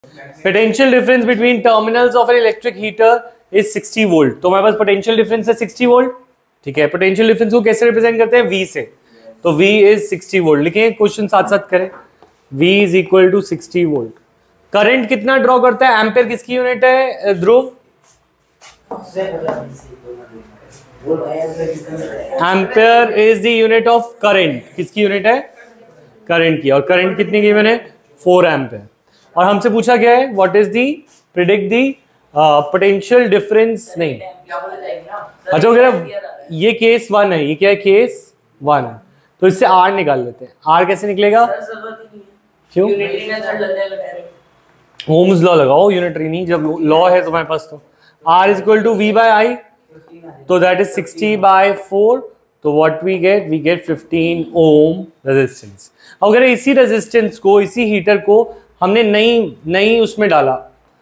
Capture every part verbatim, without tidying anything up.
Potential difference between terminals of an electric heater is sixty volt. तो हमारे पास potential difference है sixty volt, ठीक है। पोटेंशियल डिफरेंस को कैसे रिप्रेजेंट करते हैं? V से, तो V इज सिक्सटी वोल्ट। लिखें, क्वेश्चन साथ साथ करें। V is equal to sixty volt. Current कितना ड्रॉ करता है? एम्पेयर किसकी यूनिट है Dhruv? Ampere is the unit of current. किसकी यूनिट है? करंट की। और करंट कितनी गिवन है? Four ampere. और हमसे पूछा गया है what is the predict the potential difference. नहीं, अच्छा वगैरह, ये केस वन है। ये क्या है? Case one. तो इससे आर निकाल लेते हैं। आर कैसे निकलेगा? क्यों? ओम्स लॉ लगाओ। यूनिटरी नहीं, जब लॉ है तुम्हारे पास तो। R is equal to V by I, तो that is sixty by four. तो what we get? We get fifteen ohm resistance. अगर इसी रेजिस्टेंस को, इसी हीटर को हमने नई नई उसमें डाला,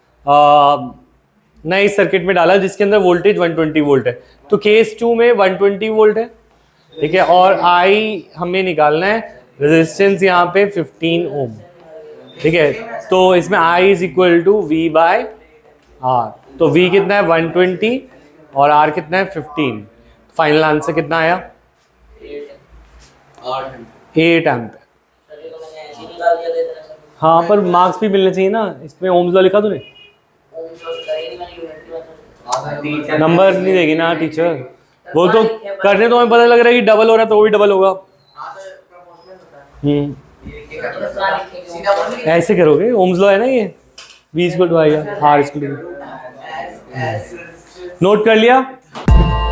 नए सर्किट में डाला जिसके अंदर वोल्टेज वन ट्वेंटी वोल्ट है, तो केस टू में वन ट्वेंटी वोल्ट है, ठीक है। और आई हमें निकालना है, रेजिस्टेंस यहाँ पे फिफ्टीन ओम, ठीक है। तो इसमें I is equal to V by R. तो V कितना है? वन ट्वेंटी और R कितना है? फिफ्टीन। फाइनल आंसर कितना आया? Eight ampere. हाँ, पर मार्क्स भी मिलने चाहिए ना। इसमें ओम्स लॉ लिखा तूने? नंबर नहीं देगी ना टीचर। वो तो करने तो हमें पता लग रहा है कि डबल हो रहा है, तो वो भी डबल होगा। हम्म, ऐसे करोगे? ओम्स लॉ है ना ये। V equal to I R, R equal to. Note कर लिया?